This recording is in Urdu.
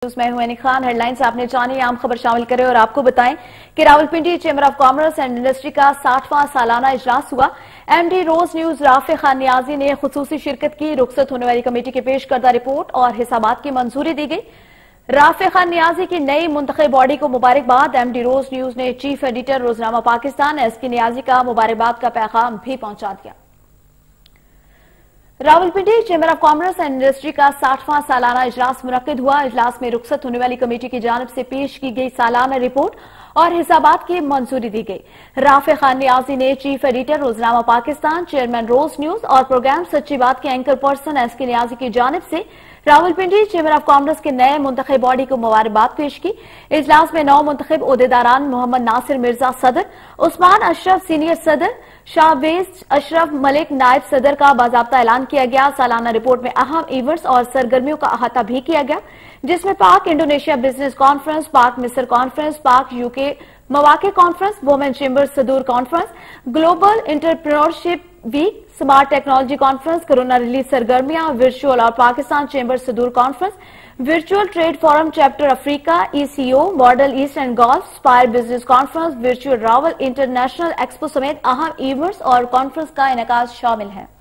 میں ہوں عینی خان۔ ہیڈ لائنز آپ نے جانی، عام خبر شامل کریں اور آپ کو بتائیں کہ Rawalpindi chamber of commerce and industry کا 60واں سالانہ اجلاس ہوا۔ M D Roze news Rafay Khan Niazi نے خصوصی شرکت کی۔ رخصت ہونے والی کمیٹی کے پیش کردہ رپورٹ اور حسابات کی منظوری دی گئی۔ رافع خان نیازی کی نئی منتخب باڈی کو مبارکباد۔ ایم ڈی روز نیوز نے چیف ایڈیٹر روزنامہ پاکستان ایس کے نیازی کا مبارکباد کا پیغام بھی پہنچا دیا۔ Rawalpindi chamber of commerce and industry کا 60واں سالانہ اجلاس منعقد ہوا۔ اجلاس میں رخصت ہونے والی کمیٹی کی جانب سے پیش کی گئی سالانہ رپورٹ اور حسابات کی منظوری دی گئی۔ رافع خان نیازی نے چیف ایڈیٹر روزنامہ پاکستان، چیئرمین روز نیوز اور پروگرام سچی بات کے اینکر پرسن ایس کے نیازی کی جانب سے راولپنڈی چیمبر آف کامرس کے نئے منتخب باڈی کو مبارکباد پیش کی۔ اجلاس میں 9 منتخب عہدیداران محمد ناصر مرزا صدر، عثمان اشرف سینئر صدر، شاہبیز اشرف ملک نائب صدر کا باضابطہ اعلان کیا گیا۔ سالانہ رپورٹ میں اہم ایونٹس اور سرگرمیوں کا احاطہ بھی کیا گیا، جس میں پاک انڈونیشیا بزنس کانفرنس، پاک مصر کانفرنس، پاک یو کے مواقع کانفرنس، وومن چیمبر صدور conference, global entrepreneurship week, smart technology conference, corona relief سرگرمیاں، ورچوئل اور پاکستان چیمبر صدور conference, virtual trade forum chapter Africa, E C O, model east and gulf, spire business conference, virtual Rawal international expo سمیت اہم ایونٹس اور کانفرنس کا انعقاد شامل ہے۔